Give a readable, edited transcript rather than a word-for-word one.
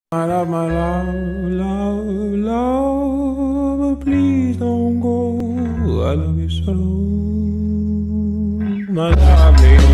My love, love, please don't go. I love you so. My lovely.